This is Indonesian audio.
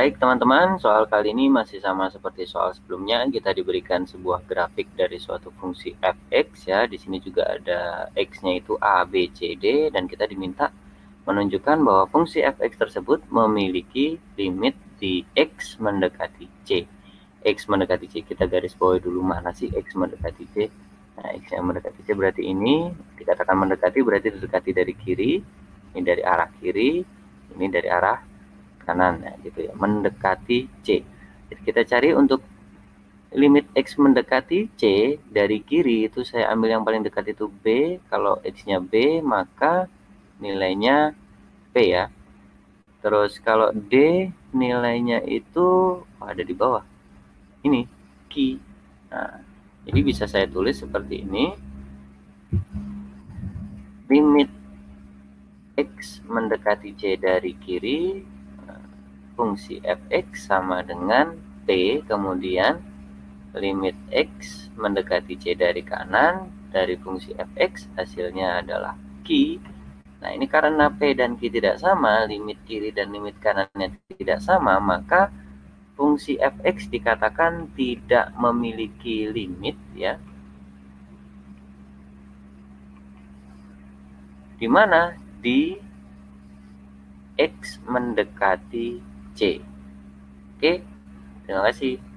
Baik teman-teman, soal kali ini masih sama seperti soal sebelumnya. Kita diberikan sebuah grafik dari suatu fungsi f(x) ya. Di sini juga ada x-nya itu a, b, c, d, dan kita diminta menunjukkan bahwa fungsi f(x) tersebut memiliki limit di x mendekati c. X mendekati c, kita garis bawahi dulu mana sih x mendekati c. Nah, x yang mendekati c berarti ini, dikatakan mendekati berarti didekati dari kiri, ini dari arah kiri, ini dari arah kanan, ya, gitu ya, mendekati C. Jadi kita cari untuk limit X mendekati C dari kiri itu saya ambil yang paling dekat itu B. Kalau X-nya B maka nilainya P ya. Terus kalau D nilainya itu ada di bawah. Ini Q. Nah, jadi bisa saya tulis seperti ini. Limit X mendekati C dari kiri, fungsi f(x) sama dengan P, kemudian limit X mendekati C dari kanan, dari fungsi f(x) hasilnya adalah Q. Nah, ini karena P dan Q tidak sama, limit kiri dan limit kanannya tidak sama, maka fungsi f(x) dikatakan tidak memiliki limit ya. Di mana? Di X mendekati C. Oke, terima kasih.